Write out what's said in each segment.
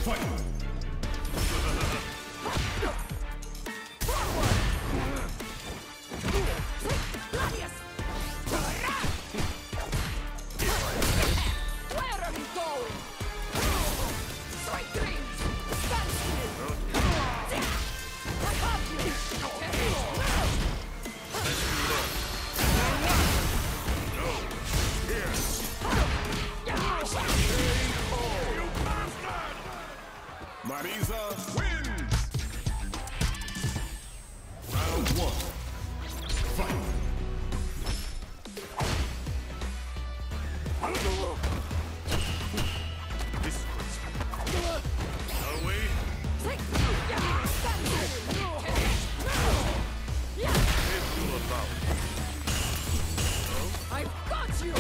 Marisa wins! Round one. Fight! I've got you!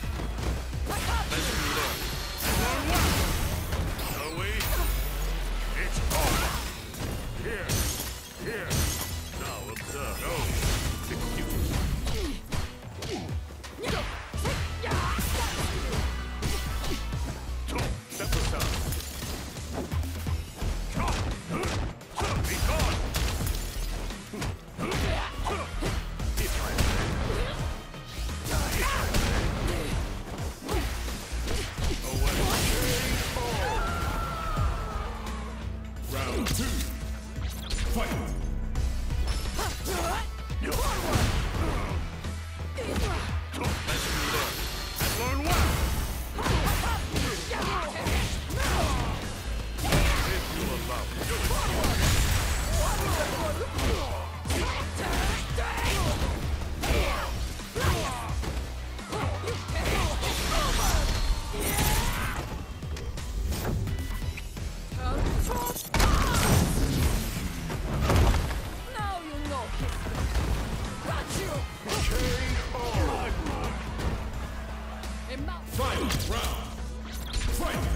Round two. Fight! Learn well! If you allow Now you know. Got you! Final round. Fight!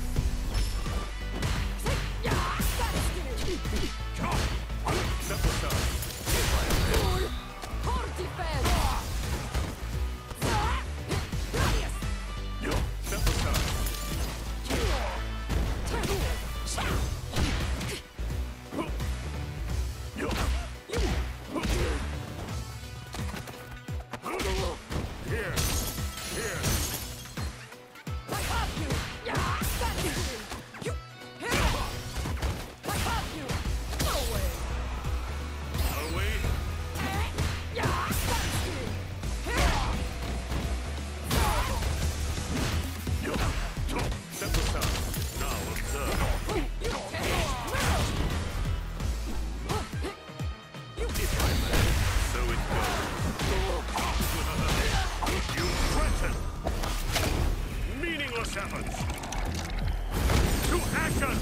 Sevens. To action!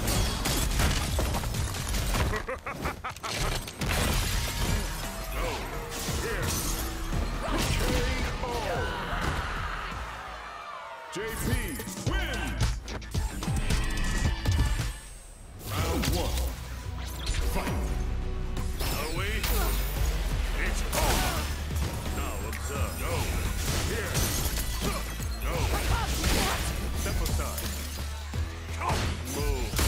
Go. Here. KO. JP win! Round one. Fight! Are we? It's over. Now observe. Go. Here. Go. Step aside. Move.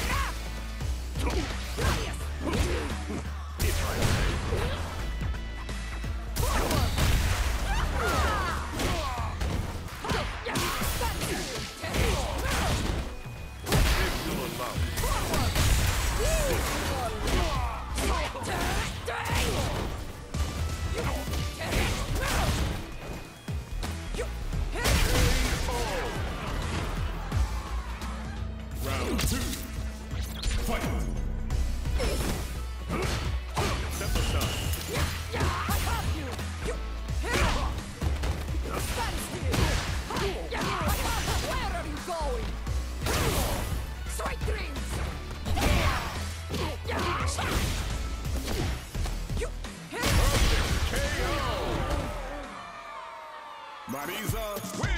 Round two. Fight! Step aside. Where are you going? Sweet dreams! Marisa win!